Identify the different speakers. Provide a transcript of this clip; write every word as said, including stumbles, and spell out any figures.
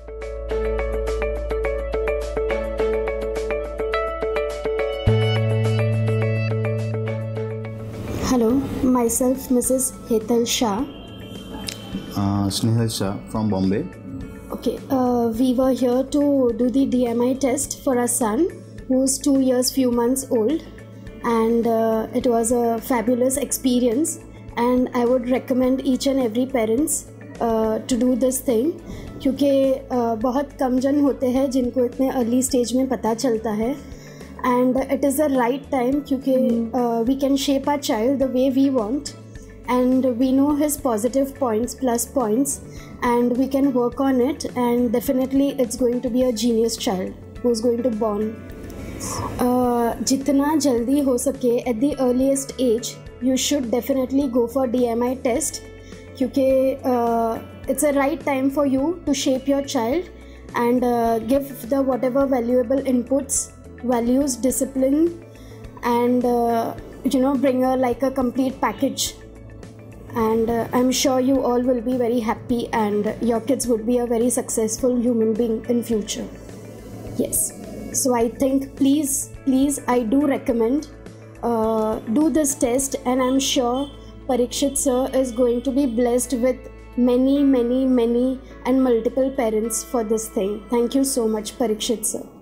Speaker 1: Hello, myself Missus Hetal Shah.
Speaker 2: Uh, Snehal Shah from Bombay.
Speaker 1: Okay, uh, we were here to do the D M I test for our son, who's two years few months old, and uh, it was a fabulous experience. And I would recommend each and every parents uh, to do this thing, क्योंकि uh, बहुत कम जन होते हैं जिनको इतने early stage में पता चलता है. And it is the right time क्योंकि uh, we can shape our child the way we want, and we know his positive points, plus points, and we can work on it, and definitely it's going to be a genius child who's going to born. Uh, जितना जल्दी हो सके at the earliest age you should definitely go for D M I test, क्योंकि uh, it's a right time for you to shape your child and uh, give the whatever valuable inputs, values, discipline, and uh, you know bring a like a complete package. And uh, I'm sure you all will be very happy, and your kids would be a very successful human being in future. Yes, so I think please please I do recommend uh, do this test, and I'm sure Parikshit sir is going to be blessed with many many many and multiple parents for this thing. Thank you so much, Parikshit sir.